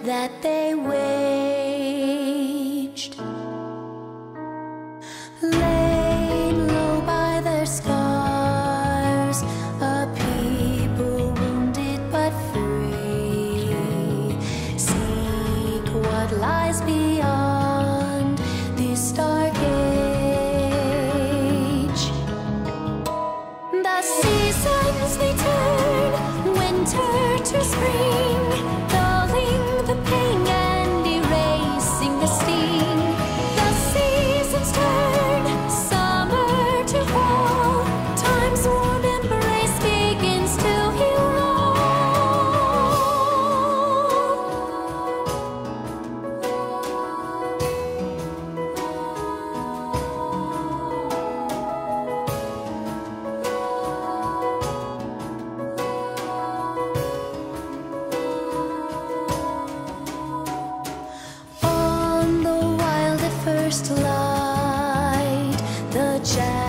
that they waged. Laid low by their scars, a people wounded but free, seek what lies beyond this dark age. The seasons they turn, winter to spring, dulling the pain and erasing the sting. The seasons turn, summer to fall, time's warm embrace begins to heal first light, the